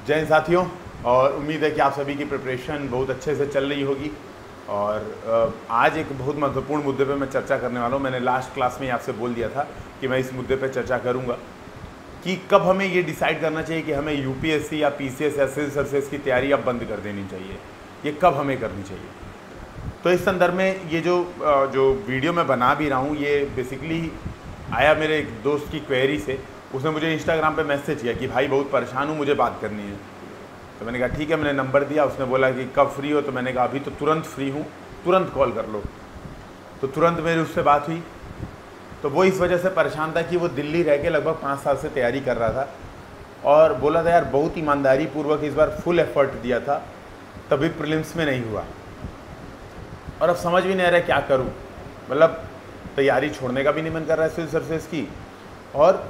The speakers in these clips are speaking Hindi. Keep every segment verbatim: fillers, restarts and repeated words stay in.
जय हिंद साथियों, और उम्मीद है कि आप सभी की प्रिपरेशन बहुत अच्छे से चल रही होगी। और आज एक बहुत महत्वपूर्ण मुद्दे पे मैं चर्चा करने वाला हूँ। मैंने लास्ट क्लास में ही आपसे बोल दिया था कि मैं इस मुद्दे पे चर्चा करूँगा कि कब हमें ये डिसाइड करना चाहिए कि हमें यूपीएससी या पीसीएस या सिविल सर्विसेज की तैयारी अब बंद कर देनी चाहिए, ये कब हमें करनी चाहिए। तो इस संदर्भ में ये जो जो वीडियो मैं बना भी रहा हूँ, ये बेसिकली आया मेरे एक दोस्त की क्वेरी से। उसने मुझे इंस्टाग्राम पे मैसेज किया कि भाई बहुत परेशान हूँ, मुझे बात करनी है। तो मैंने कहा ठीक है, मैंने नंबर दिया। उसने बोला कि कब फ्री हो, तो मैंने कहा अभी तो तुरंत फ्री हूँ, तुरंत कॉल कर लो। तो तुरंत मेरी उससे बात हुई। तो वो इस वजह से परेशान था कि वो दिल्ली रह के लगभग पाँच साल से तैयारी कर रहा था और बोला था यार बहुत ईमानदारी पूर्वक इस बार फुल एफर्ट दिया था, तभी प्रीलिम्स में नहीं हुआ और अब समझ भी नहीं आ रहा क्या करूँ। मतलब तैयारी छोड़ने का भी नहीं मन कर रहा है सिविल सर्विसेज की, और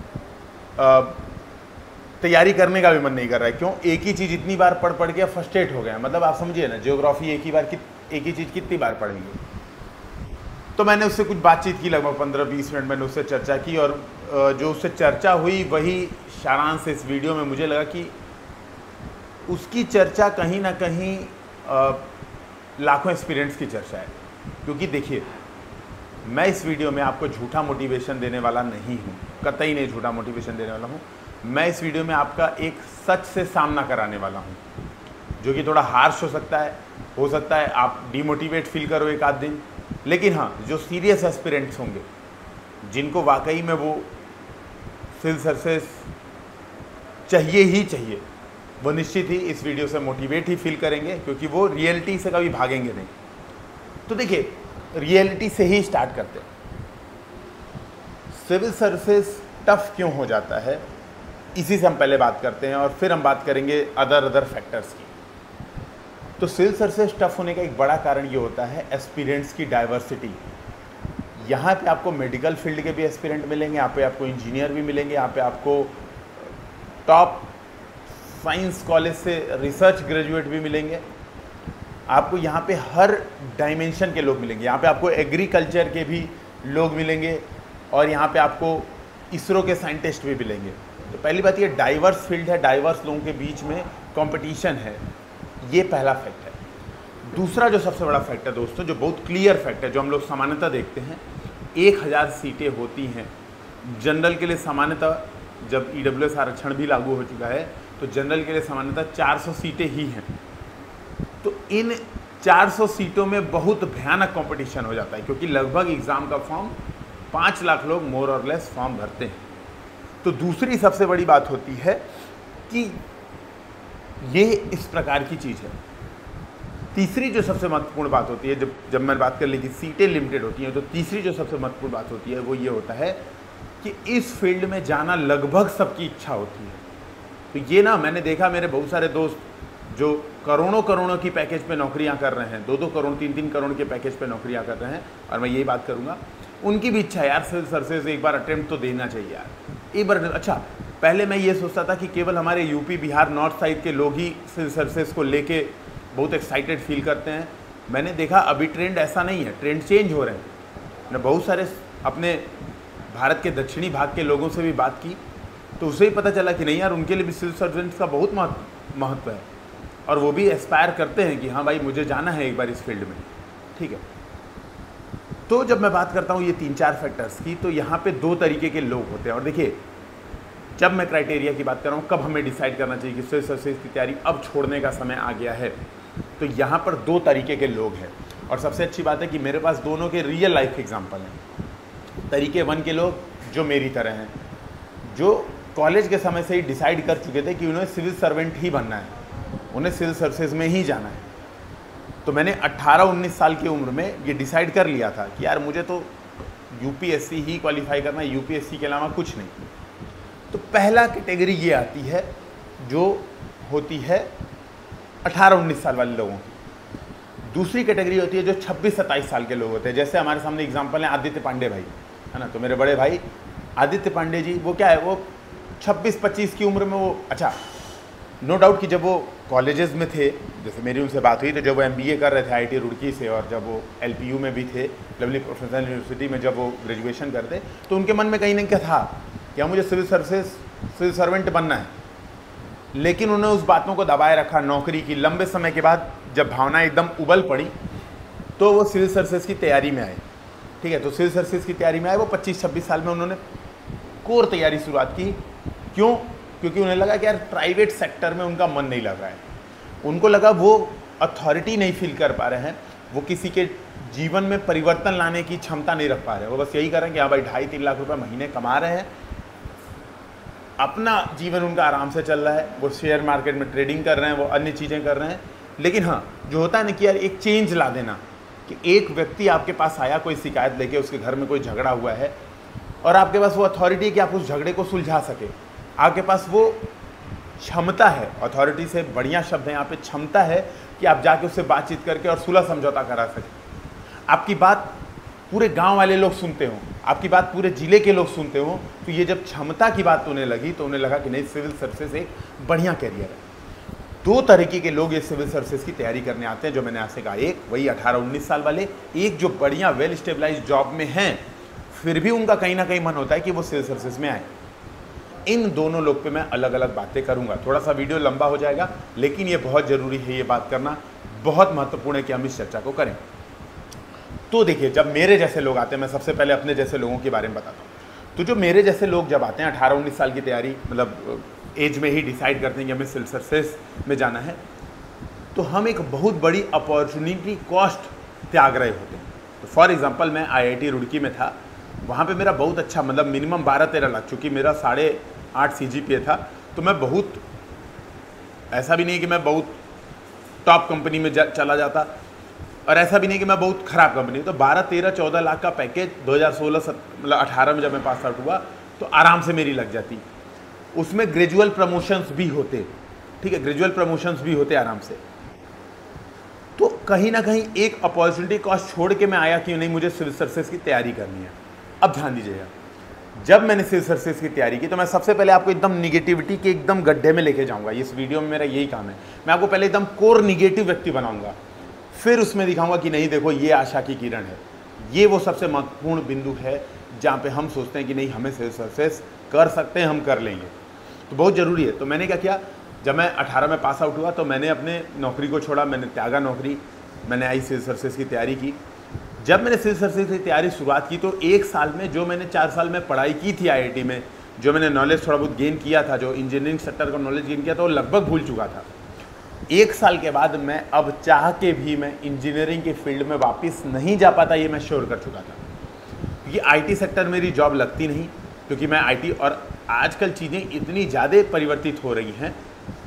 तैयारी करने का भी मन नहीं कर रहा है। क्यों? एक ही चीज़ इतनी बार पढ़ पढ़ के फ्रस्ट्रेट हो गया। मतलब आप समझिए ना, ज्योग्राफी एक ही बार कि एक ही चीज़ कितनी बार पढ़ेंगे। तो मैंने उससे कुछ बातचीत की, लगभग पंद्रह बीस मिनट मैंने उससे चर्चा की, और जो उससे चर्चा हुई वही सारांश इस वीडियो में। मुझे लगा कि उसकी चर्चा कहीं ना कहीं लाखों एक्सपीरियंस की चर्चा है। क्योंकि देखिए, मैं इस वीडियो में आपको झूठा मोटिवेशन देने वाला नहीं हूँ, कतई नहीं झूठा मोटिवेशन देने वाला हूँ। मैं इस वीडियो में आपका एक सच से सामना कराने वाला हूँ, जो कि थोड़ा हार्श हो सकता है हो सकता है आप डिमोटिवेट फील करो एक आध दिन, लेकिन हाँ, जो सीरियस एस्पिरेंट्स होंगे, जिनको वाकई में वो सिविल सर्विसेज चाहिए ही चाहिए, वो निश्चित ही इस वीडियो से मोटिवेट ही फील करेंगे, क्योंकि वो रियलिटी से कभी भागेंगे नहीं। तो देखिए, रियलिटी से ही स्टार्ट करते हैं। सिविल सर्विसेज टफ क्यों हो जाता है, इसी से हम पहले बात करते हैं, और फिर हम बात करेंगे अदर अदर फैक्टर्स की। तो सिविल सर्विसेज टफ होने का एक बड़ा कारण ये होता है एस्पिरेंट्स की डाइवर्सिटी। यहाँ पे आपको मेडिकल फील्ड के भी एस्पिरेंट मिलेंगे, यहाँ पे आपको इंजीनियर भी मिलेंगे, यहाँ पे आपको टॉप साइंस कॉलेज से रिसर्च ग्रेजुएट भी मिलेंगे, आपको यहाँ पे हर डायमेंशन के लोग मिलेंगे। यहाँ पे आपको एग्रीकल्चर के भी लोग मिलेंगे, और यहाँ पे आपको इसरो के साइंटिस्ट भी मिलेंगे। तो पहली बात, ये डाइवर्स फील्ड है, डाइवर्स लोगों के बीच में कंपटीशन है, ये पहला फैक्ट है। दूसरा जो सबसे बड़ा फैक्ट है दोस्तों, जो बहुत क्लियर फैक्ट है, जो हम लोग सामान्यतः देखते हैं, एक हज़ार सीटें होती हैं जनरल के लिए। सामान्यतः जब ईडब्ल्यूएस आरक्षण भी लागू हो चुका है, तो जनरल के लिए सामान्यतः चार सौ सीटें ही हैं। तो इन चार सौ सीटों में बहुत भयानक कंपटीशन हो जाता है, क्योंकि लगभग एग्ज़ाम का फॉर्म पाँच लाख लोग मोर और लेस फॉर्म भरते हैं। तो दूसरी सबसे बड़ी बात होती है कि ये इस प्रकार की चीज़ है। तीसरी जो सबसे महत्वपूर्ण बात होती है, जब जब मैं बात कर ली कि सीटें लिमिटेड होती हैं, तो तीसरी जो सबसे महत्वपूर्ण बात होती है वो ये होता है कि इस फील्ड में जाना लगभग सबकी इच्छा होती है। तो ये ना, मैंने देखा मेरे बहुत सारे दोस्त जो करोड़ों करोड़ों की पैकेज पे नौकरियां कर रहे हैं, दो दो करोड़ तीन तीन करोड़ के पैकेज पे नौकरियां कर रहे हैं, और मैं यही बात करूंगा, उनकी भी इच्छा है यार सिविल सर्विसेज एक बार अटेम्प्ट तो देना चाहिए यार एक बार। अच्छा, पहले मैं ये सोचता था कि केवल हमारे यूपी बिहार नॉर्थ साइड के लोग ही सिविल सर्विसेज को लेके बहुत एक्साइटेड फील करते हैं। मैंने देखा अभी ट्रेंड ऐसा नहीं है, ट्रेंड चेंज हो रहे हैं। मैंने बहुत सारे अपने भारत के दक्षिणी भाग के लोगों से भी बात की, तो उससे ही पता चला कि नहीं यार, उनके लिए भी सिविल सर्विसेज का बहुत महत्व महत्व है, और वो भी एस्पायर करते हैं कि हाँ भाई मुझे जाना है एक बार इस फील्ड में। ठीक है, तो जब मैं बात करता हूँ ये तीन चार फैक्टर्स की, तो यहाँ पे दो तरीके के लोग होते हैं। और देखिए, जब मैं क्राइटेरिया की बात कर रहा हूँ, कब हमें डिसाइड करना चाहिए कि सिविल सर्विसेज की तैयारी अब छोड़ने का समय आ गया है, तो यहाँ पर दो तरीके के लोग हैं। और सबसे अच्छी बात है कि मेरे पास दोनों के रियल लाइफ एग्जाम्पल हैं। तरीके वन के लोग जो मेरी तरह हैं, जो कॉलेज के समय से ही डिसाइड कर चुके थे कि उन्हें सिविल सर्वेंट ही बनना है, उन्हें सिविल सर्विसेज में ही जाना है। तो मैंने अट्ठारह उन्नीस साल की उम्र में ये डिसाइड कर लिया था कि यार मुझे तो यूपीएससी ही क्वालिफाई करना है, यूपीएससी के अलावा कुछ नहीं। तो पहला कैटेगरी ये आती है जो होती है अठारह उन्नीस साल वाले लोगों की। दूसरी कैटेगरी होती है जो छब्बीस सत्ताईस साल के लोग होते हैं। जैसे हमारे सामने एग्जांपल है आदित्य पांडे भाई, है ना। तो मेरे बड़े भाई आदित्य पांडे जी, वो क्या है, वो छब्बीस पच्चीस की उम्र में वो, अच्छा नो डाउट कि जब वो कॉलेजेस में थे, जैसे मेरी उनसे बात हुई, तो जब वो एमबीए कर रहे थे आईआईटी रुड़की से, और जब वो एलपीयू में भी थे, लवली प्रोफेशनल यूनिवर्सिटी में जब वो ग्रेजुएशन करते, तो उनके मन में कहीं ना क्या था कि हाँ मुझे सिविल सर्विसेज सिविल सर्वेंट बनना है। लेकिन उन्होंने उस बातों को दबाए रखा नौकरी की। लंबे समय के बाद जब भावनाएं एकदम उबल पड़ी तो वो सिविल सर्विसेज की तैयारी में आए। ठीक है, तो सिविल सर्विसेज की तैयारी में आए। वो पच्चीस छब्बीस साल में उन्होंने कोर तैयारी शुरुआत की। क्यों? क्योंकि उन्हें लगा कि यार प्राइवेट सेक्टर में उनका मन नहीं लग रहा है। उनको लगा वो अथॉरिटी नहीं फील कर पा रहे हैं, वो किसी के जीवन में परिवर्तन लाने की क्षमता नहीं रख पा रहे हैं। वो बस यही कर रहे हैं कि हाँ भाई ढाई तीन लाख रुपए महीने कमा रहे हैं, अपना जीवन उनका आराम से चल रहा है, वो शेयर मार्केट में ट्रेडिंग कर रहे हैं, वो अन्य चीज़ें कर रहे हैं। लेकिन हाँ, जो होता है ना कि यार एक चेंज ला देना, कि एक व्यक्ति आपके पास आया कोई शिकायत लेके, उसके घर में कोई झगड़ा हुआ है और आपके पास वो अथॉरिटी है कि आप उस झगड़े को सुलझा सके, आपके पास वो क्षमता है, अथॉरिटी से बढ़िया शब्द है यहाँ पे, क्षमता है कि आप जाके उससे बातचीत करके और सुलह समझौता करा सकें। आपकी बात पूरे गांव वाले लोग सुनते हो, आपकी बात पूरे जिले के लोग सुनते हो, तो ये जब क्षमता की बात उन्हें लगी तो उन्हें लगा कि नहीं, सिविल सर्विसेज एक बढ़िया कैरियर है। दो तरीके के लोग ये सिविल सर्विसेज की तैयारी करने आते हैं, जो मैंने आपसे कहा, एक वही अठारह उन्नीस साल वाले, एक जो बढ़िया वेल स्टेबलाइज जॉब में हैं फिर भी उनका कहीं ना कहीं मन होता है कि वो सिविल सर्विसेज में आए। इन दोनों लोग पे मैं अलग अलग बातें करूंगा। थोड़ा सा वीडियो लंबा हो जाएगा, लेकिन ये बहुत ज़रूरी है, ये बात करना बहुत महत्वपूर्ण है कि हम इस चर्चा को करें। तो देखिए, जब मेरे जैसे लोग आते हैं, मैं सबसे पहले अपने जैसे लोगों के बारे में बताता हूँ। तो जो मेरे जैसे लोग जब आते हैं, अठारह उन्नीस साल की तैयारी, मतलब एज में ही डिसाइड करते हैं कि हमें सिविल सर्विसेज में जाना है, तो हम एक बहुत बड़ी अपॉर्चुनिटी कॉस्ट त्याग रहे होते हैं। तो फॉर एग्जांपल, मैं आई आई टी रुड़की में था, वहाँ पे मेरा बहुत अच्छा, मतलब मिनिमम बारह तेरह लाख, चूँकि मेरा साढ़े आठ सी जी पी ए था, तो मैं बहुत, ऐसा भी नहीं कि मैं बहुत टॉप कंपनी में जा, चला जाता, और ऐसा भी नहीं कि मैं बहुत ख़राब कंपनी। तो बारह तेरह चौदह लाख का पैकेज दो हज़ार सोलह मतलब अठारह में जब मैं पास आउट हुआ तो आराम से मेरी लग जाती। उसमें ग्रेजुअल प्रमोशंस भी होते, ठीक है, ग्रेजुअल प्रमोशंस भी होते आराम से। तो कहीं ना कहीं एक अपॉर्चुनिटी कॉस्ट छोड़ के मैं आया कि नहीं, मुझे सिविल सर्विसेज की तैयारी करनी है। अब ध्यान दीजिएगा, जब मैंने सिविल सर्विसेज की तैयारी की तो मैं सबसे पहले आपको एकदम निगेटिविटी के एकदम गड्ढे में लेके जाऊंगा। इस वीडियो में मेरा यही काम है, मैं आपको पहले एकदम कोर निगेटिव व्यक्ति बनाऊंगा, फिर उसमें दिखाऊंगा कि नहीं देखो, ये आशा की किरण है। ये वो सबसे महत्वपूर्ण बिंदु है जहाँ पे हम सोचते हैं कि नहीं, हमें सिविल सर्विसेज कर सकते हैं, हम कर लेंगे, तो बहुत ज़रूरी है। तो मैंने क्या किया, जब मैं अठारह में पास आउट हुआ तो मैंने अपने नौकरी को छोड़ा, मैंने त्यागा नौकरी, मैंने आई सिविल सर्विसेज की तैयारी की। जब मैंने सिविल सर्विसेज की तैयारी शुरुआत की तो एक साल में जो मैंने चार साल में पढ़ाई की थी आई आई टी में, जो मैंने नॉलेज थोड़ा बहुत गेन किया था, जो इंजीनियरिंग सेक्टर का नॉलेज गेन किया था, वो लगभग भूल चुका था। एक साल के बाद मैं अब चाह के भी मैं इंजीनियरिंग के फील्ड में वापस नहीं जा पाता, ये मैं श्योर कर चुका था। क्योंकि आई टी सेक्टर में मेरी जॉब लगती नहीं, क्योंकि मैं आई टी, और आजकल चीज़ें इतनी ज़्यादा परिवर्तित हो रही हैं,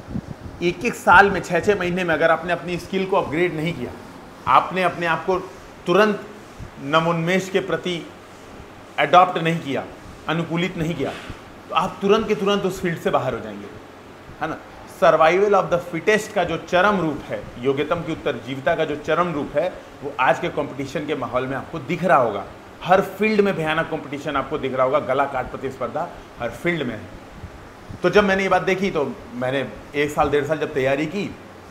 एक एक साल में छः छः महीने में अगर आपने अपनी स्किल को अपग्रेड नहीं किया, आपने अपने आप को तुरंत नवोन्मेष के प्रति अडॉप्ट नहीं किया, अनुकूलित नहीं किया, तो आप तुरंत के तुरंत उस फील्ड से बाहर हो जाएंगे, है ना। सर्वाइवल ऑफ द फिटेस्ट का जो चरम रूप है, योग्यतम की उत्तरजीविता का जो चरम रूप है, वो आज के कंपटीशन के माहौल में आपको दिख रहा होगा। हर फील्ड में भयानक कंपटीशन आपको दिख रहा होगा, गला काट प्रतिस्पर्धा हर फील्ड में है। तो जब मैंने ये बात देखी तो मैंने एक साल डेढ़ साल जब तैयारी की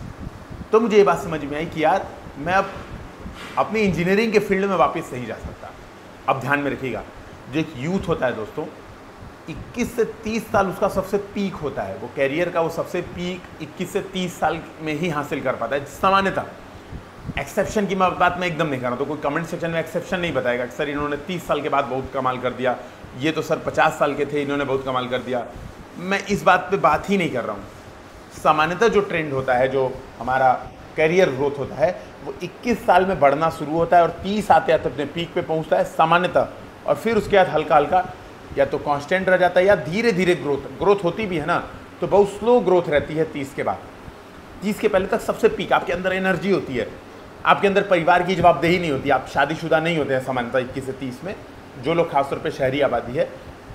तो मुझे ये बात समझ में आई कि यार मैं अब अपनी इंजीनियरिंग के फील्ड में वापस नहीं जा सकता। अब ध्यान में रखिएगा, जो एक यूथ होता है दोस्तों, इक्कीस से तीस साल उसका सबसे पीक होता है, वो कैरियर का वो सबसे पीक इक्कीस से तीस साल में ही हासिल कर पाता है सामान्यतः। एक्सेप्शन की मैं बात मैं एकदम नहीं कर रहा, तो कोई कमेंट सेक्शन में एक्सेप्शन नहीं बताएगा कि सर इन्होंने तीस साल के बाद बहुत कमाल कर दिया, ये तो सर पचास साल के थे, इन्होंने बहुत कमाल कर दिया। मैं इस बात पे बात ही नहीं कर रहा हूँ। सामान्यतः जो ट्रेंड होता है, जो हमारा कैरियर ग्रोथ होता है, वो इक्कीस साल में बढ़ना शुरू होता है और तीस आते आते अपने पीक पे पहुँचता है सामान्यतः, और फिर उसके बाद हल्का हल्का या तो कांस्टेंट रह जाता है या धीरे धीरे ग्रोथ ग्रोथ होती भी है ना, तो बहुत स्लो ग्रोथ रहती है तीस के बाद। तीस के पहले तक सबसे पीक, आपके अंदर एनर्जी होती है, आपके अंदर परिवार की जवाबदेही नहीं होती, आप शादीशुदा नहीं होते हैं सामान्यतः इक्कीस से तीस में। जो लोग खासतौर पे शहरी आबादी है,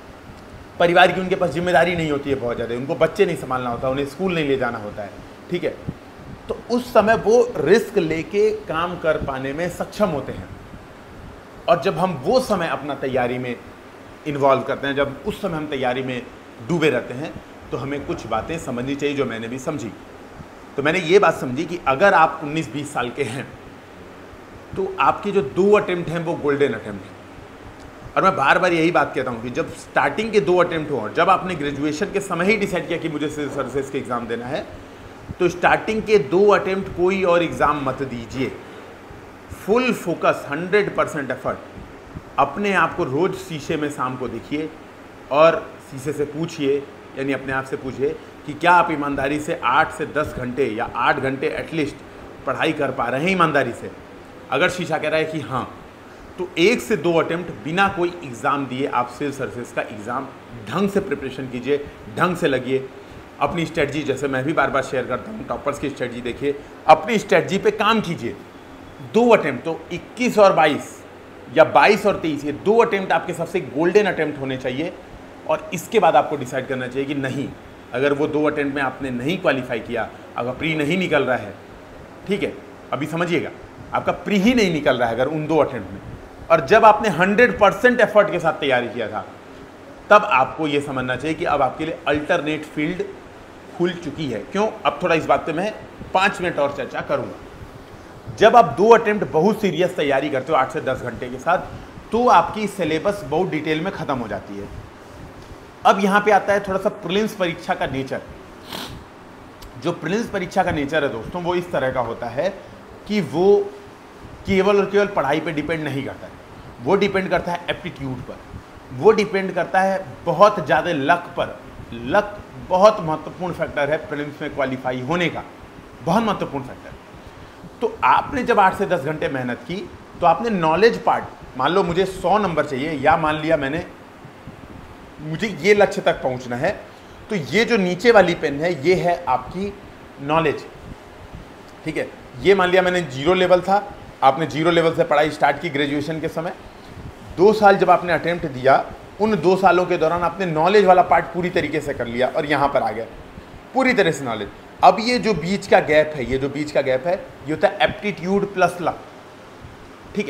परिवार की उनके पास जिम्मेदारी नहीं होती है बहुत ज़्यादा, उनको बच्चे नहीं संभालना होता, उन्हें स्कूल नहीं ले जाना होता है, ठीक है। तो उस समय वो रिस्क लेके काम कर पाने में सक्षम होते हैं, और जब हम वो समय अपना तैयारी में इन्वॉल्व करते हैं, जब उस समय हम तैयारी में डूबे रहते हैं, तो हमें कुछ बातें समझनी चाहिए जो मैंने भी समझी। तो मैंने ये बात समझी कि अगर आप उन्नीस बीस साल के हैं तो आपके जो दो अटेम्प्ट हैं वो गोल्डन अटेम्प्ट हैं। और मैं बार बार यही बात कहता हूँ कि जब स्टार्टिंग के दो अटेम्प्ट हो और जब आपने ग्रेजुएशन के समय ही डिसाइड किया कि मुझे सिविल सर्विसेज के एग्ज़ाम देना है, तो स्टार्टिंग के दो अटेम्प्ट कोई और एग्ज़ाम मत दीजिए। Full focus, hundred percent effort. अपने आप को रोज़ शीशे में शाम को देखिए और शीशे से पूछिए, यानी अपने आप से पूछिए कि क्या आप ईमानदारी से आठ से दस घंटे या आठ घंटे एटलीस्ट पढ़ाई कर पा रहे हैं ईमानदारी से। अगर शीशा कह रहा है कि हाँ, तो एक से दो अटेम्प्ट बिना कोई एग्ज़ाम दिए आप सिविल सर्विसेज का एग्ज़ाम ढंग से प्रिपरेशन कीजिए, ढंग से लगिए। अपनी स्ट्रेटजी, जैसे मैं भी बार बार शेयर करता हूँ, टॉपर्स की स्ट्रेटजी देखिए, अपनी स्ट्रेटजी पे काम कीजिए। दो अटेम्प्ट तो इक्कीस और बाईस या बाईस और तेईस, ये दो अटेम्प्ट आपके सबसे गोल्डन अटेम्प्ट होने चाहिए। और इसके बाद आपको डिसाइड करना चाहिए कि नहीं, अगर वो दो अटेम्प्ट में आपने नहीं क्वालिफाई किया, अगर प्री नहीं निकल रहा है, ठीक है, अभी समझिएगा, आपका प्री ही नहीं निकल रहा है अगर उन दो अटेम्प्ट में, और जब आपने हंड्रेड परसेंट एफर्ट के साथ तैयारी किया था, तब आपको ये समझना चाहिए कि अब आपके लिए अल्टरनेट फील्ड खुल चुकी है। क्यों? अब थोड़ा इस बात पे मैं पाँच मिनट और चर्चा करूँगा। जब आप दो अटेम्प्ट बहुत सीरियस तैयारी करते हो आठ से दस घंटे के साथ, तो आपकी सिलेबस बहुत डिटेल में ख़त्म हो जाती है। अब यहाँ पे आता है थोड़ा सा प्रीलिम्स परीक्षा का नेचर। जो प्रीलिम्स परीक्षा का नेचर है दोस्तों, वो इस तरह का होता है कि वो केवल और केवल पढ़ाई पे डिपेंड नहीं करता है, वो डिपेंड करता है एप्टीट्यूड पर, वो डिपेंड करता है बहुत ज़्यादा लक पर। लक बहुत महत्वपूर्ण फैक्टर है प्रीलिम्स में क्वालिफाई होने का, बहुत महत्वपूर्ण फैक्टर। तो आपने जब आठ से दस घंटे मेहनत की, तो आपने नॉलेज पार्ट, मान लो मुझे सौ नंबर चाहिए, या मान लिया मैंने मुझे ये लक्ष्य तक पहुंचना है, तो ये जो नीचे वाली पेन है, ये है आपकी नॉलेज, ठीक है। ये मान लिया मैंने जीरो लेवल था, आपने जीरो लेवल से पढ़ाई स्टार्ट की ग्रेजुएशन के समय, दो साल जब आपने अटेम्प्ट दिया, उन दो सालों के दौरान आपने नॉलेज वाला पार्ट पूरी तरीके से कर लिया और यहाँ पर आ गया पूरी तरह से नॉलेज। अब ये जो बीच का गैप है, ये जो बीच का गैप है, ये होता है एप्टीट्यूड प्लस लक, ठीक है।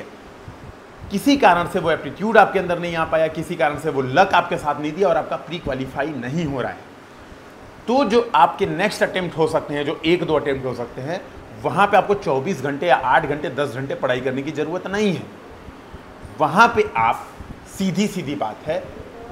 किसी कारण से वो एप्टीट्यूड आपके अंदर नहीं आ पाया, किसी कारण से वो लक आपके साथ नहीं दिया और आपका प्री क्वालिफाई नहीं हो रहा है, तो जो आपके नेक्स्ट अटेम्प्ट हो सकते हैं, जो एक दो अटेम्प्ट हो सकते हैं, वहाँ पे आपको चौबीस घंटे या आठ घंटे दस घंटे पढ़ाई करने की ज़रूरत नहीं है। वहाँ पे आप सीधी सीधी बात है,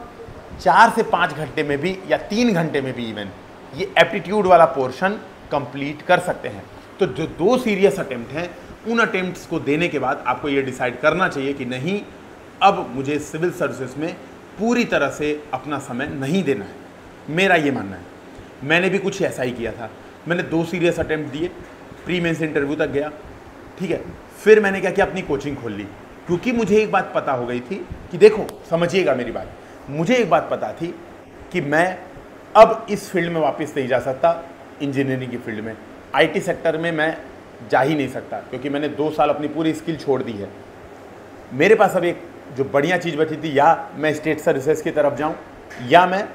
चार से पाँच घंटे में भी या तीन घंटे में भी इवन ये एप्टीट्यूड वाला पोर्शन कंप्लीट कर सकते हैं। तो जो दो सीरियस अटेम्प्ट हैं, उन अटेम्प्ट्स को देने के बाद आपको ये डिसाइड करना चाहिए कि नहीं, अब मुझे सिविल सर्विसेज में पूरी तरह से अपना समय नहीं देना है। मेरा ये मानना है। मैंने भी कुछ ऐसा ही किया था। मैंने दो सीरियस अटेम्प्ट दिए, प्री मेंस इंटरव्यू तक गया, ठीक है। फिर मैंने क्या किया, अपनी कोचिंग खोल ली, क्योंकि मुझे एक बात पता हो गई थी कि देखो, समझिएगा मेरी बात, मुझे एक बात पता थी कि मैं अब इस फील्ड में वापस नहीं जा सकता, इंजीनियरिंग की फील्ड में, आईटी सेक्टर में मैं जा ही नहीं सकता, क्योंकि मैंने दो साल अपनी पूरी स्किल छोड़ दी है। मेरे पास अब एक जो बढ़िया चीज़ बची थी, या मैं स्टेट सर्विसेज की तरफ जाऊं, या मैं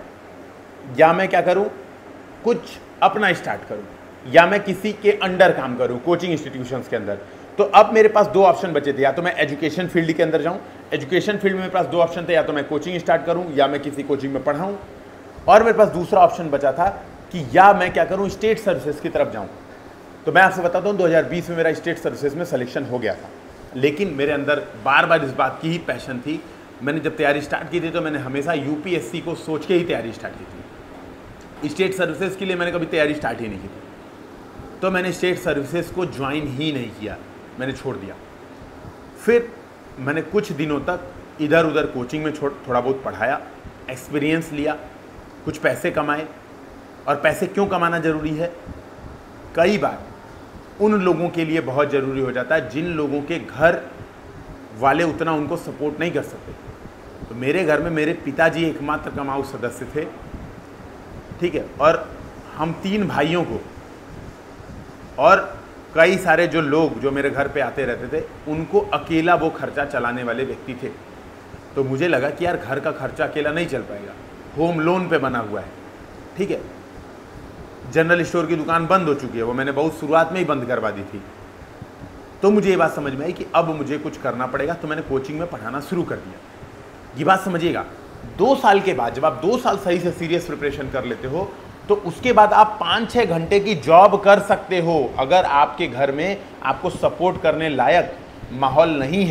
या मैं क्या करूं, कुछ अपना स्टार्ट करूं, या मैं किसी के अंडर काम करूं, कोचिंग इंस्टीट्यूशंस के अंदर। तो अब मेरे पास दो ऑप्शन बचे थे, या तो मैं एजुकेशन फील्ड के अंदर जाऊं, एजुकेशन फील्ड में मेरे पास दो ऑप्शन थे, या तो मैं कोचिंग स्टार्ट करूं या मैं किसी कोचिंग में पढ़ाऊं, और मेरे पास दूसरा ऑप्शन बचा था कि या मैं क्या करूं, स्टेट सर्विसेज की तरफ जाऊं। तो मैं आपसे बताता हूं, दो हज़ार बीस में मेरा स्टेट सर्विसेज में सिलेक्शन हो गया था, लेकिन मेरे अंदर बार बार इस बात की ही पैशन थी। मैंने जब तैयारी स्टार्ट की थी, तो मैंने हमेशा यूपीएससी को सोच के ही तैयारी स्टार्ट की थी। स्टेट सर्विसेज के लिए मैंने कभी तैयारी स्टार्ट ही नहीं की थी, तो मैंने स्टेट सर्विसेज को ज्वाइन ही नहीं किया, मैंने छोड़ दिया। फिर मैंने कुछ दिनों तक इधर उधर कोचिंग में छोड़ थोड़ा बहुत पढ़ाया, एक्सपीरियंस लिया, कुछ पैसे कमाए। और पैसे क्यों कमाना ज़रूरी है? कई बार उन लोगों के लिए बहुत ज़रूरी हो जाता है जिन लोगों के घर वाले उतना उनको सपोर्ट नहीं कर सकते। तो मेरे घर में मेरे पिताजी एकमात्र कमाऊ सदस्य थे, ठीक है, और हम तीन भाइयों को और कई सारे जो लोग जो मेरे घर पे आते रहते थे, उनको अकेला वो खर्चा चलाने वाले व्यक्ति थे। तो मुझे लगा कि यार घर का खर्चा अकेला नहीं चल पाएगा, होम लोन पे बना हुआ है, ठीक है। जनरल स्टोर की दुकान बंद हो चुकी है, वो मैंने बहुत शुरुआत में ही बंद करवा दी थी। तो मुझे ये बात समझ में आई कि अब मुझे कुछ करना पड़ेगा, तो मैंने कोचिंग में पढ़ाना शुरू कर दिया। ये बात समझिएगा, दो साल के बाद जब आप दो साल सही से सीरियस प्रिपरेशन कर लेते हो, तो उसके बाद आप पाँच छः घंटे की जॉब कर सकते हो। अगर आपके घर में आपको सपोर्ट करने लायक माहौल नहीं है,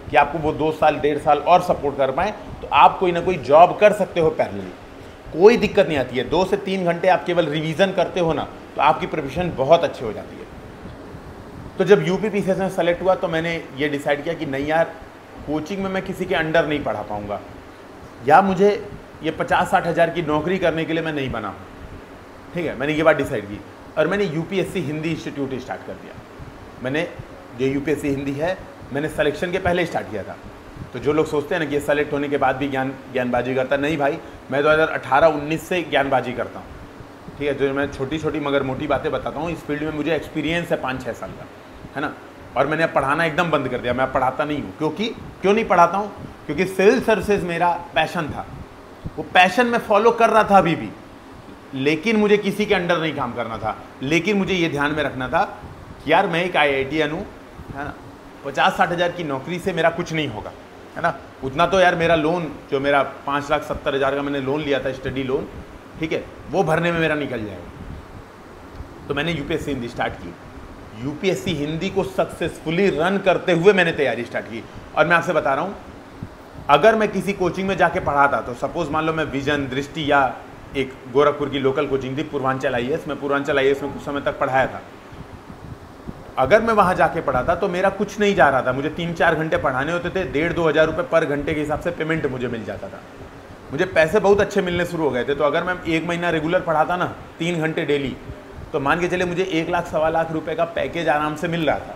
कि आपको वो दो साल डेढ़ साल और सपोर्ट कर पाएँ, तो आप कोई ना कोई जॉब कर सकते हो पैरेलली, कोई दिक्कत नहीं आती है। दो से तीन घंटे आप केवल रिवीजन करते हो ना, तो आपकी प्रिपरेशन बहुत अच्छी हो जाती है। तो जब यूपी पीसीएस में सेलेक्ट हुआ तो मैंने ये डिसाइड किया कि नहीं यार, कोचिंग में मैं किसी के अंडर नहीं पढ़ा पाऊँगा, या मुझे ये पचास साठ हज़ार की नौकरी करने के लिए मैं नहीं बना हूँ, ठीक है। मैंने ये बात डिसाइड की और मैंने यूपीएससी हिंदी इंस्टीट्यूट स्टार्ट कर दिया। मैंने जो यूपीएससी हिंदी है, मैंने सिलेक्शन के पहले स्टार्ट किया था। तो जो लोग सोचते हैं ना कि ये सेलेक्ट होने के बाद भी ज्ञान ज्ञानबाजी करता, नहीं भाई, मैं दो हज़ार अठारह उन्नीस से ज्ञानबाजी करता हूँ, ठीक है। जो मैं छोटी छोटी मगर मोटी बातें बताता हूँ, इस फील्ड में मुझे एक्सपीरियंस है पाँच छः साल का, है ना। और मैंने अब पढ़ाना एकदम बंद कर दिया, मैं अब पढ़ाता नहीं हूँ। क्योंकि क्यों नहीं पढ़ाता हूँ? क्योंकि सिविल सर्विसेज मेरा पैशन था, वो पैशन मैं फॉलो कर रहा था अभी भी, लेकिन मुझे किसी के अंडर नहीं काम करना था। लेकिन मुझे ये ध्यान में रखना था कि यार मैं एक आई आई टी एन हूँ, है ना, पचास साठ हज़ार की नौकरी से मेरा कुछ नहीं होगा, है ना। उतना तो यार मेरा लोन, जो मेरा पाँच लाख सत्तर हज़ार का मैंने लोन लिया था, स्टडी लोन, ठीक है, वो भरने में मेरा निकल जाएगा। तो मैंने यूपीएससी हिंदी स्टार्ट की। यूपीएससी हिंदी को सक्सेसफुली रन करते हुए मैंने तैयारी स्टार्ट की। और मैं आपसे बता रहा हूँ, अगर मैं किसी कोचिंग में जाके पढ़ाता, तो सपोज मान लो मैं विजन, दृष्टि या एक गोरखपुर की लोकल कोचिंग थी पूर्वांचल आई ए एस, मैं पूर्वांचल आई ए एस में कुछ समय तक पढ़ाया था। अगर मैं वहाँ जाके पढ़ाता तो मेरा कुछ नहीं जा रहा था, मुझे तीन चार घंटे पढ़ाने होते थे, डेढ़ दो हज़ार रुपये पर घंटे के हिसाब से पेमेंट मुझे मिल जाता था। मुझे पैसे बहुत अच्छे मिलने शुरू हो गए थे। तो अगर मैं एक महीना रेगुलर पढ़ाता ना, तीन घंटे डेली, तो मान के चले मुझे एक लाख सवा लाख रुपए का पैकेज आराम से मिल रहा था।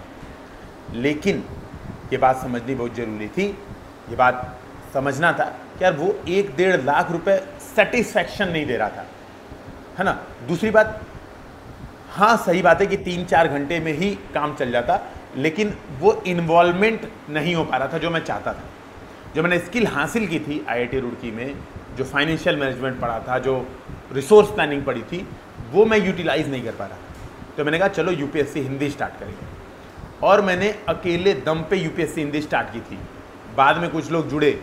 लेकिन ये बात समझनी बहुत ज़रूरी थी, ये बात समझना था कि यार वो एक डेढ़ लाख रुपए सेटिस्फैक्शन नहीं दे रहा था, है ना। दूसरी बात, हाँ सही बात है कि तीन चार घंटे में ही काम चल जाता, लेकिन वो इन्वॉल्वमेंट नहीं हो पा रहा था जो मैं चाहता था। जो मैंने स्किल हासिल की थी आई आई टी रुड़की में, जो फाइनेंशियल मैनेजमेंट पढ़ा था, जो रिसोर्स प्लानिंग पढ़ी थी, वो मैं यूटिलाइज नहीं कर पा रहा। तो मैंने कहा चलो यूपीएससी हिंदी स्टार्ट करेंगे, और मैंने अकेले दम पे यूपीएससी हिंदी स्टार्ट की थी। बाद में कुछ लोग जुड़े,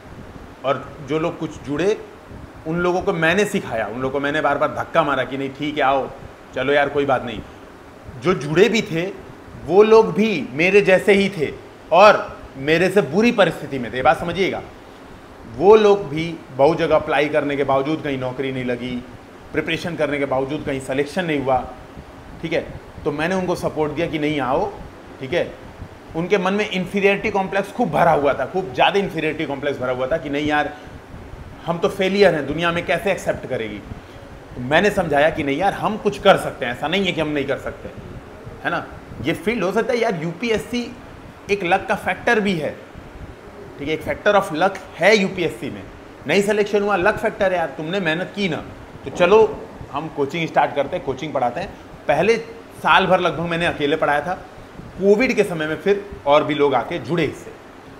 और जो लोग कुछ जुड़े उन लोगों को मैंने सिखाया, उन लोगों को मैंने बार बार धक्का मारा कि नहीं ठीक है आओ, चलो यार कोई बात नहीं। जो जुड़े भी थे वो लोग भी मेरे जैसे ही थे और मेरे से बुरी परिस्थिति में थे, बात समझिएगा। वो लोग भी बहुत जगह अप्लाई करने के बावजूद कहीं नौकरी नहीं लगी, प्रिपरेशन करने के बावजूद कहीं सिलेक्शन नहीं हुआ, ठीक है। तो मैंने उनको सपोर्ट दिया कि नहीं आओ, ठीक है। उनके मन में इन्फीरियरिटी कॉम्प्लेक्स खूब भरा हुआ था, खूब ज़्यादा इन्फीरियरिटी कॉम्प्लेक्स भरा हुआ था कि नहीं यार हम तो फेलियर हैं, दुनिया में कैसे एक्सेप्ट करेगी। तो मैंने समझाया कि नहीं यार हम कुछ कर सकते हैं, ऐसा नहीं है कि हम नहीं कर सकते, है ना। ये फील्ड हो सकता है यार, यूपीएससी एक लक का फैक्टर भी है, ठीक है, एक फैक्टर ऑफ लक है यूपीएससी में। नहीं सिलेक्शन हुआ, लक फैक्टर है यार, तुमने मेहनत की ना, तो चलो हम कोचिंग स्टार्ट करते हैं, कोचिंग पढ़ाते हैं। पहले साल भर लगभग मैंने अकेले पढ़ाया था। कोविड के समय में फिर और भी लोग आके जुड़े इससे।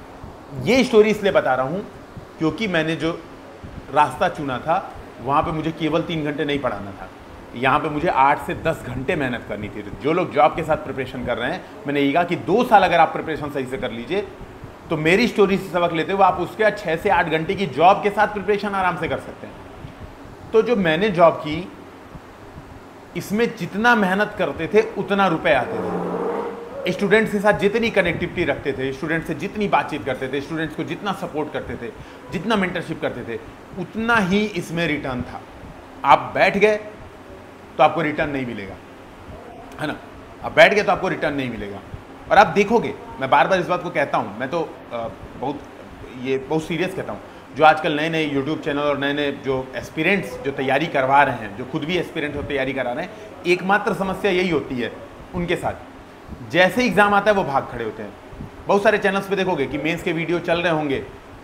ये स्टोरी इसलिए बता रहा हूँ क्योंकि मैंने जो रास्ता चुना था वहाँ पे मुझे केवल तीन घंटे नहीं पढ़ाना था, यहाँ पे मुझे आठ से दस घंटे मेहनत करनी थी। जो लोग जॉब के साथ प्रिपरेशन कर रहे हैं, मैंने ये कहा कि दो साल अगर आप प्रिपरेशन सही से कर लीजिए तो मेरी स्टोरी से सबक लेते हुए आप उसके छः से आठ घंटे की जॉब के साथ प्रिपरेशन आराम से कर सकते हैं। तो जो मैंने जॉब की, इसमें जितना मेहनत करते थे उतना रुपए आते थे। स्टूडेंट्स के साथ जितनी कनेक्टिविटी रखते थे, स्टूडेंट्स से जितनी बातचीत करते थे, स्टूडेंट्स को जितना सपोर्ट करते थे, जितना मेंटरशिप करते थे, उतना ही इसमें रिटर्न था। आप बैठ गए तो आपको रिटर्न नहीं मिलेगा, है ना। आप बैठ गए तो आपको रिटर्न नहीं मिलेगा। और आप देखोगे, मैं बार बार इस बात को कहता हूँ, मैं तो बहुत ये बहुत सीरियस कहता हूँ, जो आजकल नए नए यूट्यूब चैनल और नए नए जो एस्पिरेंट्स जो तैयारी करवा रहे हैं, जो खुद भी एस्पिरेंट्स हो तैयारी करा रहे हैं, एकमात्र समस्या यही होती है उनके साथ, जैसे एग्ज़ाम आता है वो भाग खड़े होते हैं। बहुत सारे चैनल्स पे देखोगे कि मेंस के वीडियो चल रहे होंगे,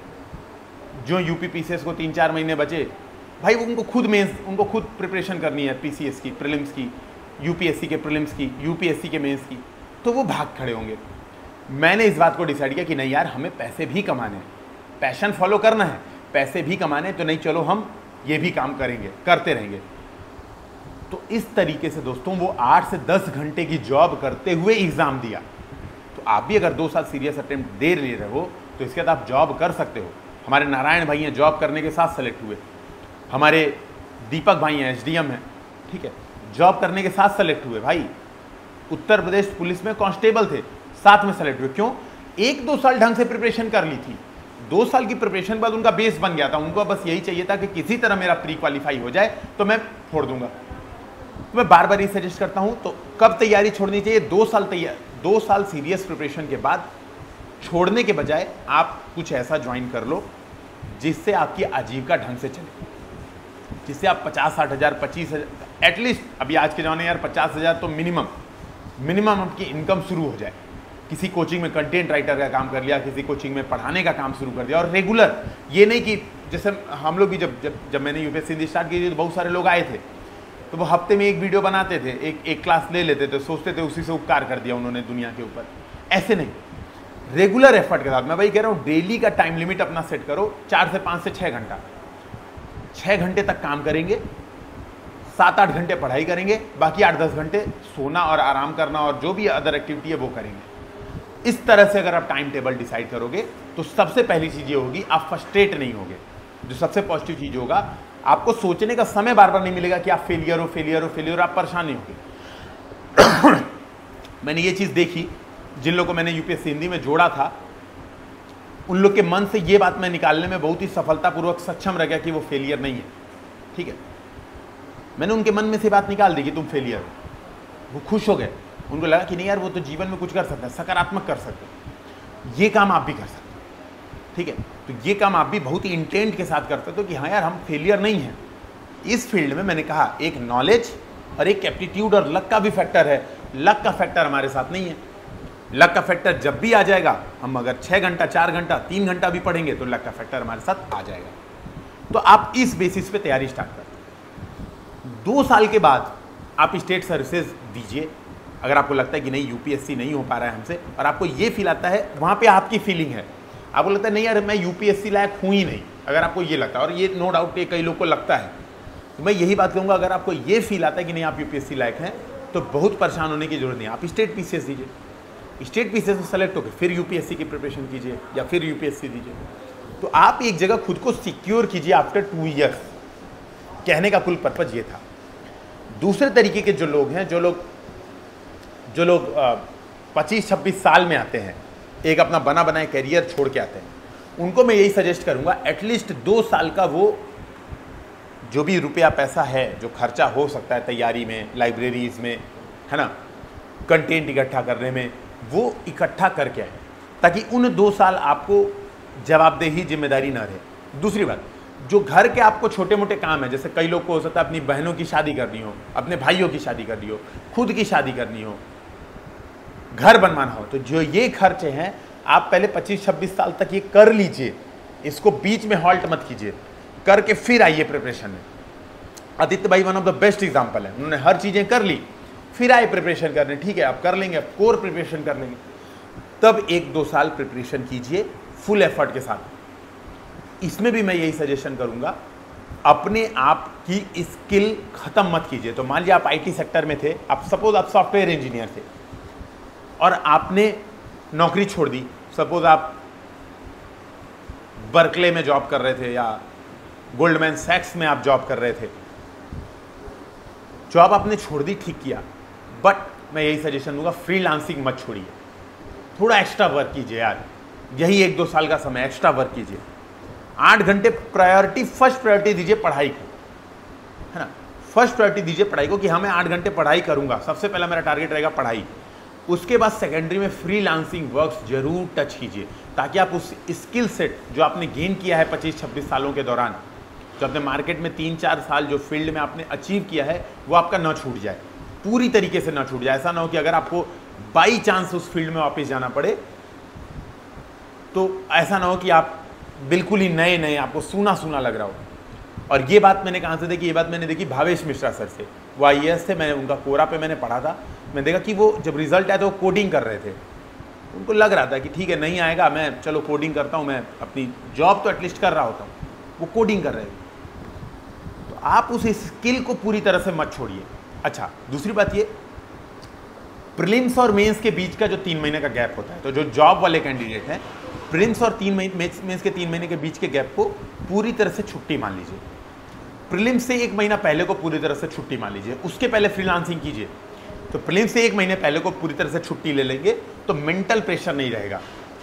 जो यूपी पीसीएस को तीन चार महीने बचे, भाई उनको खुद मेंस, उनको खुद प्रिपरेशन करनी है पीसीएस की, प्रीलिम्स की, यूपीएससी के प्रीलिम्स की, यूपीएससी के मेंस की, तो वो भाग खड़े होंगे। मैंने इस बात को डिसाइड किया कि नहीं यार, हमें पैसे भी कमाने हैं, पैशन फॉलो करना है, पैसे भी कमाने, तो नहीं चलो हम ये भी काम करेंगे, करते रहेंगे। तो इस तरीके से दोस्तों वो आठ से दस घंटे की जॉब करते हुए एग्ज़ाम दिया। तो आप भी अगर दो साल सीरियस अटेम्प्ट दे रहे हो तो इसके बाद आप जॉब कर सकते हो। हमारे नारायण भाई हैं, जॉब करने के साथ सेलेक्ट हुए। हमारे दीपक भाई हैं, एच डी एम हैं, ठीक है, जॉब करने के साथ सेलेक्ट हुए। भाई उत्तर प्रदेश पुलिस में कांस्टेबल थे, साथ में सेलेक्ट हुए। क्यों? एक दो साल ढंग से प्रिपरेशन कर ली थी, दो साल की प्रिपरेशन बाद उनका बेस बन गया था, उनको बस यही चाहिए था कि किसी तरह मेरा प्री क्वालिफाई हो जाए तो मैं फोड़ दूंगा। तो मैं बार बार ये सजेस्ट करता हूं, तो कब तैयारी छोड़नी चाहिए? दो साल तैयार दो साल सीरियस प्रिपरेशन के बाद छोड़ने के बजाय आप कुछ ऐसा ज्वाइन कर लो जिससे आपकी आजीविका ढंग से चले, जिससे आप पचास साठ हज़ार पच्चीस हज़ार एटलीस्ट, अभी आज के ज़माने यार पचास हज़ार तो मिनिमम मिनिमम आपकी इनकम शुरू हो जाए। किसी कोचिंग में कंटेंट राइटर का काम कर लिया, किसी कोचिंग में पढ़ाने का काम शुरू कर दिया, और रेगुलर, ये नहीं कि जैसे हम लोग भी जब जब जब मैंने यूपीएससी स्टार्ट की थी तो बहुत सारे लोग आए थे, तो वो हफ्ते में एक वीडियो बनाते थे, एक एक क्लास ले लेते थे, सोचते थे उसी से उपकार कर दिया उन्होंने दुनिया के ऊपर। ऐसे नहीं, रेगुलर एफर्ट के साथ, मैं भाई कह रहा हूँ डेली का टाइम लिमिट अपना सेट करो, चार से पाँच से छः घंटा छः घंटे तक काम करेंगे, सात आठ घंटे पढ़ाई करेंगे, बाकी आठ दस घंटे सोना और आराम करना और जो भी अदर एक्टिविटी है वो करेंगे। इस तरह से अगर आप टाइम टेबल डिसाइड करोगे तो सबसे पहली चीज़ ये होगी, आप फ्रस्ट्रेट नहीं होगे। जो सबसे पॉजिटिव चीज़ होगा, आपको सोचने का समय बार बार नहीं मिलेगा कि आप फेलियर हो फेलियर हो फेलियर हो, आप परेशान नहीं होगे। मैंने ये चीज़ देखी, जिन लोगों को मैंने यूपीएससी हिंदी में जोड़ा था, उन लोग के मन से ये बात मैं निकालने में बहुत ही सफलतापूर्वक सक्षम रह गया कि वो फेलियर नहीं है। ठीक है, मैंने उनके मन में से बात निकाल दी कि तुम फेलियर हो, वो खुश हो गए, उनको लगा कि नहीं यार वो तो जीवन में कुछ कर सकता है, सकारात्मक कर सकते हैं, ये काम आप भी कर सकते हो। ठीक है, तो ये काम आप भी बहुत ही इंटेंट के साथ कर सकते हो कि हाँ यार हम फेलियर नहीं हैं। इस फील्ड में मैंने कहा एक नॉलेज और एक एप्टीट्यूड और लक का भी फैक्टर है। लक का फैक्टर हमारे साथ नहीं है। लक का फैक्टर जब भी आ जाएगा, हम अगर छः घंटा चार घंटा तीन घंटा भी पढ़ेंगे तो लक का फैक्टर हमारे साथ आ जाएगा। तो आप इस बेसिस पे तैयारी स्टार्ट करें। दो साल के बाद आप स्टेट सर्विसेज दीजिए। अगर आपको लगता है कि नहीं यूपीएससी नहीं हो पा रहा है हमसे, और आपको ये फील आता है, वहाँ पे आपकी फीलिंग है, आपको लगता है नहीं यार मैं यूपीएससी लायक हूँ ही नहीं, अगर आपको ये लगता है, और ये नो डाउट ये कई लोग को लगता है, तो मैं यही बात कहूँगा, अगर आपको ये फील आता है कि नहीं आप यूपीएससी लायक हैं, तो बहुत परेशान होने की जरूरत नहीं। आप स्टेट पीसीएस दीजिए, स्टेट पीसीएस में सेलेक्ट होकर फिर यूपीएससी की प्रिपरेशन कीजिए या फिर यूपीएससी दीजिए। तो आप एक जगह खुद को सिक्योर कीजिए आफ्टर टू ईयर्स। कहने का कुल पर्पज ये था। दूसरे तरीके के जो लोग हैं, जो लोग जो लोग पच्चीस छब्बीस साल में आते हैं, एक अपना बना बनाए करियर छोड़ के आते हैं, उनको मैं यही सजेस्ट करूंगा, एटलीस्ट दो साल का वो जो भी रुपया पैसा है जो खर्चा हो सकता है तैयारी में, लाइब्रेरीज में, है ना, कंटेंट इकट्ठा करने में, वो इकट्ठा करके आए, ताकि उन दो साल आपको जवाबदेही जिम्मेदारी ना रहे। दूसरी बात, जो घर के आपको छोटे मोटे काम है, जैसे कई लोग को हो सकता है अपनी बहनों की शादी करनी हो, अपने भाइयों की शादी करनी हो, खुद की शादी करनी हो, घर बनवाना हो, तो जो ये खर्चे हैं आप पहले पच्चीस छब्बीस साल तक ये कर लीजिए। इसको बीच में हॉल्ट मत कीजिए, करके फिर आइए प्रिपरेशन में। आदित्य भाई one of the best example है, उन्होंने हर चीज़ें कर ली, फिर आए प्रिपरेशन करने। ठीक है, आप कर लेंगे, आप कोर प्रिपरेशन कर लेंगे, तब एक दो साल प्रिपरेशन कीजिए फुल एफर्ट के साथ। इसमें भी मैं यही सजेशन करूंगा, अपने आप की स्किल खत्म मत कीजिए। तो मान लीजिए आप आईटी सेक्टर में थे, आप सपोज आप सॉफ्टवेयर इंजीनियर थे और आपने नौकरी छोड़ दी, सपोज आप बर्कले में जॉब कर रहे थे या गोल्डमैन सैक्स में आप जॉब कर रहे थे, जॉब आपने छोड़ दी, ठीक किया, बट मैं यही सजेशन दूंगा फ्रीलांसिंग मत छोड़िए, थोड़ा एक्स्ट्रा वर्क कीजिए यार। यही एक दो साल का समय एक्स्ट्रा वर्क कीजिए। आठ घंटे प्रायोरिटी, फर्स्ट प्रायोरिटी दीजिए पढ़ाई को, है ना, फर्स्ट प्रायोरिटी दीजिए पढ़ाई को कि हाँ मैं आठ घंटे पढ़ाई करूंगा, सबसे पहला मेरा टारगेट रहेगा पढ़ाई। उसके बाद सेकेंडरी में फ्रीलांसिंग वर्क्स जरूर टच कीजिए, ताकि आप उस स्किल सेट जो आपने गेन किया है पच्चीस छब्बीस सालों के दौरान, जो अपने मार्केट में तीन चार साल जो फील्ड में आपने अचीव किया है, वो आपका ना छूट जाए, पूरी तरीके से ना छूट जाए। ऐसा ना हो कि अगर आपको बाई चांस उस फील्ड में वापस जाना पड़े, तो ऐसा ना हो कि आप बिल्कुल ही नए नए, आपको सूना सूना लग रहा हो। और ये बात मैंने कहाँ से देखी? ये बात मैंने देखी भावेश मिश्रा सर से। वो आई ए एस थे, मैंने उनका कोरा पे मैंने पढ़ा था। मैंने देखा कि वो जब रिजल्ट आया तो वो कोडिंग कर रहे थे। उनको लग रहा था कि ठीक है नहीं आएगा, मैं चलो कोडिंग करता हूँ, मैं अपनी जॉब तो एटलीस्ट कर रहा होता हूँ। वो कोडिंग कर रहे थे। तो आप उस स्किल को पूरी तरह से मत छोड़िए। अच्छा, दूसरी बात ये, प्रीलिम्स और मेंस के बीच का जो तीन महीने का गैप होता है, तो जो जॉब वाले कैंडिडेट हैं, प्रीलिम्स और तीन महीने मेंस के तीन महीने के बीच के गैप को पूरी तरह से छुट्टी मान लीजिए। प्रीलिम्स से एक महीना पहले को पूरी तरह से छुट्टी मान लीजिए, उसके पहले फ्रीलांसिंग कीजिए। तो प्रीलिम्स से एक महीने पहले को पूरी तरह से छुट्टी ले लेंगे तो मेंटल प्रेशर नहीं रहेगा।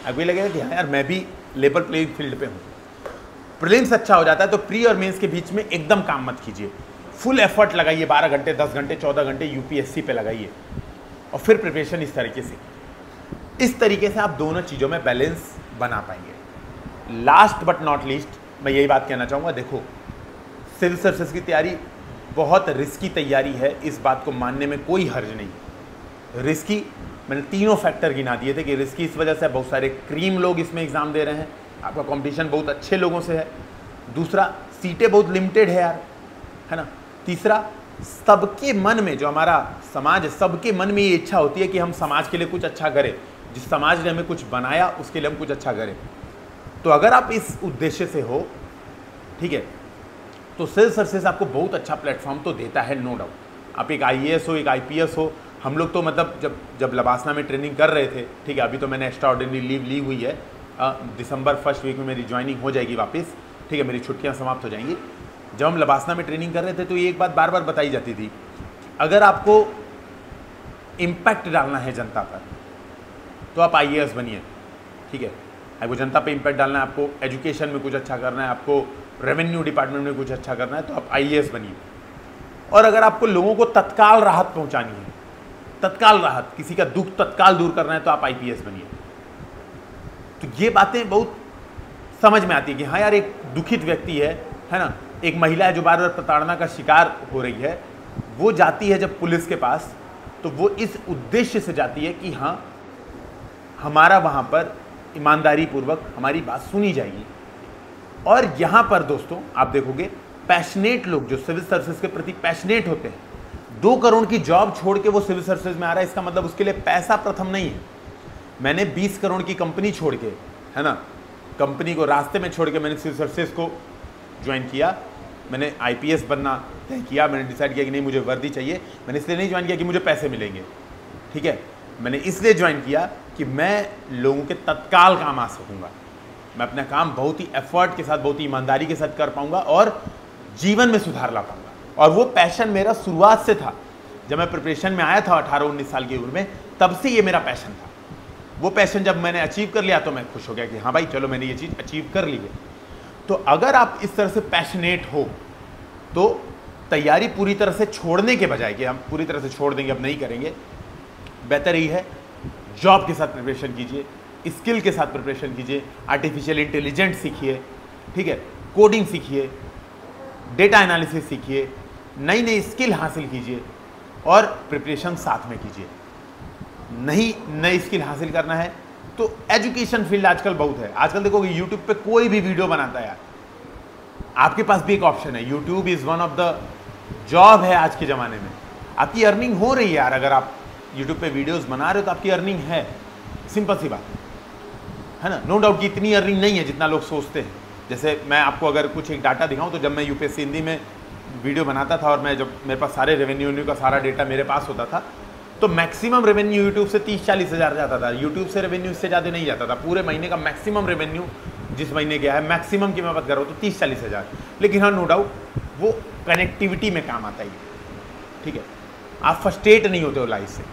आपको ये लगेगा कि हाँ यार मैं भी लेवल प्लेइंग फील्ड पे हूँ। प्रीलिम्स अच्छा हो जाता है तो प्री और मेंस के बीच में एकदम काम मत कीजिए, फुल एफर्ट लगाइए, बारह घंटे दस घंटे चौदह घंटे यूपीएससी पे लगाइए और फिर प्रिपरेशन इस तरीके से इस तरीके से आप दोनों चीज़ों में बैलेंस बना पाएंगे। लास्ट बट नॉट लीस्ट मैं यही बात कहना चाहूँगा, देखो सिविल सर्विसेज की तैयारी बहुत रिस्की तैयारी है, इस बात को मानने में कोई हर्ज नहीं। रिस्की मैंने तीनों फैक्टर गिना दिए थे कि रिस्की इस वजह से बहुत सारे क्रीम लोग इसमें एग्ज़ाम दे रहे हैं, आपका कंपटीशन बहुत अच्छे लोगों से है। दूसरा, सीटें बहुत लिमिटेड है यार, है ना। तीसरा, सबके मन में, जो हमारा समाज है, सबके मन में ये इच्छा होती है कि हम समाज के लिए कुछ अच्छा करें, जिस समाज ने हमें कुछ बनाया उसके लिए हम कुछ अच्छा करें। तो अगर आप इस उद्देश्य से हो, ठीक है, तो सिविल सर्विसेज आपको बहुत अच्छा प्लेटफॉर्म तो देता है, नो डाउट। आप एक आईएएस हो, एक आईपीएस हो, हम लोग तो मतलब जब जब लबासना में ट्रेनिंग कर रहे थे, ठीक है, अभी तो मैंने एक्स्ट्रा ऑर्डिनरी लीव ली हुई है, दिसंबर फर्स्ट वीक में मेरी ज्वाइनिंग हो जाएगी वापस, ठीक है, मेरी छुट्टियां समाप्त हो जाएंगी। जब हम लबासना में ट्रेनिंग कर रहे थे तो ये एक बात बार बार बताई जाती थी, अगर आपको इम्पैक्ट डालना है जनता पर तो आप आईएएस बनिए, ठीक है। आपको जनता पे इम्पैक्ट डालना है, आपको एजुकेशन में कुछ अच्छा करना है, आपको रेवेन्यू डिपार्टमेंट में कुछ अच्छा करना है, तो आप आईएएस बनिए। और अगर आपको लोगों को तत्काल राहत पहुंचानी है, तत्काल राहत, किसी का दुख तत्काल दूर करना है, तो आप आईपीएस बनिए। तो ये बातें बहुत समझ में आती है कि हाँ यार, एक दुखित व्यक्ति है है ना, एक महिला है जो बार बार प्रताड़ना का शिकार हो रही है, वो जाती है जब पुलिस के पास, तो वो इस उद्देश्य से जाती है कि हाँ हमारा वहाँ पर ईमानदारी पूर्वक हमारी बात सुनी जाएगी। और यहाँ पर दोस्तों आप देखोगे पैशनेट लोग जो सिविल सर्विसेज के प्रति पैशनेट होते हैं, दो करोड़ की जॉब छोड़ के वो सिविल सर्विसेज में आ रहा है, इसका मतलब उसके लिए पैसा प्रथम नहीं है। मैंने बीस करोड़ की कंपनी छोड़ के, है ना, कंपनी को रास्ते में छोड़ के मैंने सिविल सर्विसेज को ज्वाइन किया। मैंने आईपीएस बनना तय किया, मैंने डिसाइड किया कि नहीं मुझे वर्दी चाहिए। मैंने इसलिए नहीं ज्वाइन किया कि मुझे पैसे मिलेंगे, ठीक है, मैंने इसलिए ज्वाइन किया कि मैं लोगों के तत्काल काम आ सकूंगा, मैं अपना काम बहुत ही एफर्ट के साथ, बहुत ही ईमानदारी के साथ कर पाऊंगा और जीवन में सुधार ला पाऊंगा। और वो पैशन मेरा शुरुआत से था, जब मैं प्रिपरेशन में आया था अठारह उन्नीस साल की उम्र में, तब से ये मेरा पैशन था। वो पैशन जब मैंने अचीव कर लिया तो मैं खुश हो गया कि हाँ भाई चलो मैंने ये चीज़ अचीव कर ली है। तो अगर आप इस तरह से पैशनेट हो तो तैयारी पूरी तरह से छोड़ने के बजाय कि हम पूरी तरह से छोड़ देंगे, अब नहीं करेंगे, बेहतर ही है जॉब के साथ प्रिपरेशन कीजिए, स्किल के साथ प्रिपरेशन कीजिए, आर्टिफिशियल इंटेलिजेंस सीखिए, ठीक है, कोडिंग सीखिए, डेटा एनालिसिस सीखिए, नई नई स्किल हासिल कीजिए और प्रिपरेशन साथ में कीजिए। नहीं नई स्किल हासिल करना है तो एजुकेशन फील्ड आजकल बहुत है। आजकल देखोगे यूट्यूब पे कोई भी वीडियो बनाता है यार, आपके पास भी एक ऑप्शन है, YouTube is one of the job है आज के ज़माने में। आपकी अर्निंग हो रही है यार, अगर आप यूट्यूब पे वीडियोस बना रहे हो तो आपकी अर्निंग है, सिंपल सी बात है ना। नो डाउट कि इतनी अर्निंग नहीं है जितना लोग सोचते हैं। जैसे मैं आपको अगर कुछ एक डाटा दिखाऊं तो जब मैं यूपीएससी हिंदी में वीडियो बनाता था और मैं जब मेरे पास सारे रेवेन्यू का सारा डेटा मेरे पास होता था, तो मैक्सिमम रेवेन्यू यूट्यूब से तीस चालीस हज़ार जाता था। यूट्यूब से रेवेन्यू इससे ज़्यादा नहीं जाता था। पूरे महीने का मैक्सिमम रेवेन्यू जिस महीने गया है, मैक्सिमम की मैं बात कर रहा हूँ तो तीस चालीस हज़ार। लेकिन हाँ नो डाउट वो कनेक्टिविटी में काम आता है, ठीक है। आप फ्रस्ट्रेट नहीं होते हो लाइफ से,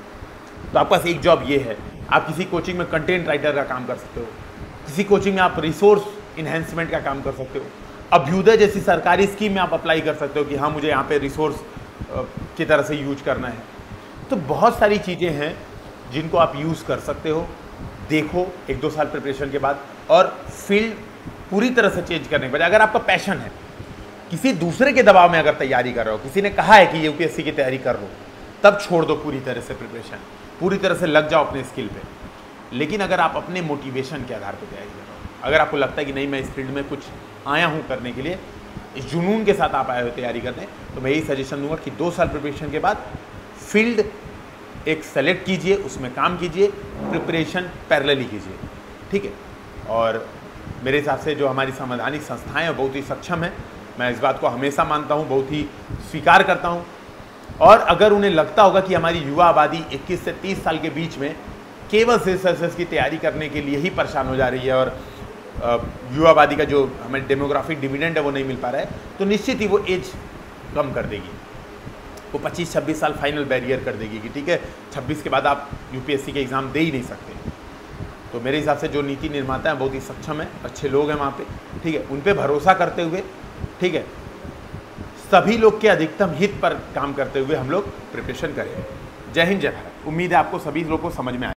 तो आपके पास एक जॉब ये है, आप किसी कोचिंग में कंटेंट राइटर का काम कर सकते हो, किसी कोचिंग में आप रिसोर्स इन्हेंसमेंट का काम कर सकते हो, अभ्युदय जैसी सरकारी स्कीम में आप अप्लाई कर सकते हो कि हाँ मुझे यहाँ पे रिसोर्स की तरह से यूज करना है। तो बहुत सारी चीज़ें हैं जिनको आप यूज़ कर सकते हो। देखो एक दो साल प्रिपरेशन के बाद, और फील्ड पूरी तरह से चेंज करने के बाद अगर आपका पैशन है, किसी दूसरे के दबाव में अगर तैयारी कर रहे हो, किसी ने कहा है कि यूपीएससी की तैयारी कर लो, तब छोड़ दो पूरी तरह से प्रिपरेशन, पूरी तरह से लग जाओ अपने स्किल पे। लेकिन अगर आप अपने मोटिवेशन के आधार पर तैयारी कर रहे हो, अगर आपको लगता है कि नहीं मैं इस फील्ड में कुछ आया हूँ करने के लिए, इस जुनून के साथ आप आए हो तैयारी करने, तो मैं यही सजेशन दूंगा कि दो साल प्रिपरेशन के बाद फील्ड एक सेलेक्ट कीजिए, उसमें काम कीजिए, प्रिपरेशन पैरेलली कीजिए, ठीक है। और मेरे हिसाब से जो हमारी संवैधानिक संस्थाएं हैं बहुत ही सक्षम है, मैं इस बात को हमेशा मानता हूं, बहुत ही स्वीकार करता हूं। और अगर उन्हें लगता होगा कि हमारी युवा आबादी इक्कीस से तीस साल के बीच में केवल सिविल सर्विसेज की तैयारी करने के लिए ही परेशान हो जा रही है और युवा आबादी का जो हमें डेमोग्राफिक डिविडेंड है वो नहीं मिल पा रहा है, तो निश्चित ही वो एज कम कर देगी, वो पच्चीस छब्बीस साल फाइनल बैरियर कर देगी कि ठीक है छब्बीस के बाद आप यूपीएससी के एग्ज़ाम दे ही नहीं सकते। तो मेरे हिसाब से जो नीति निर्माता हैं बहुत ही सक्षम है, अच्छे लोग हैं वहाँ पे, ठीक है। उन पे भरोसा करते हुए, ठीक है, सभी लोग के अधिकतम हित पर काम करते हुए हम लोग प्रिपरेशन करें। जय हिंद, जय भारत। उम्मीद है आपको सभी लोग को समझ में आए।